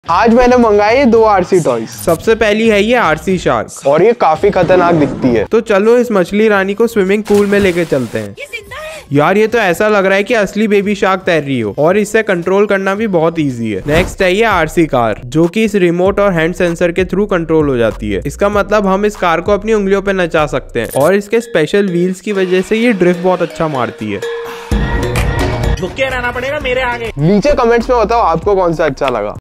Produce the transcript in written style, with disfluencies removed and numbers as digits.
आज मैंने मंगाए ये 2 आरसी टॉयज। सबसे पहली है ये आरसी शार्क और ये काफी खतरनाक दिखती है। तो चलो इस मछली रानी को स्विमिंग पूल में लेके चलते हैं। यार ये तो ऐसा लग रहा है कि असली बेबी शार्क तैर रही हो और इससे कंट्रोल करना भी बहुत इजी है। नेक्स्ट है ये आरसी कार, जो कि इस रिमोट और हैंड सेंसर के थ्रू कंट्रोल हो जाती है। इसका मतलब हम इस कार को अपनी उंगलियों पे नचा सकते हैं और इसके स्पेशल व्हील्स की वजह से ये ड्रिफ्ट बहुत अच्छा मारती है। रुके रहना पड़ेगा मेरे आगे। नीचे कमेंट्स में बताओ आपको कौन सा अच्छा लगा।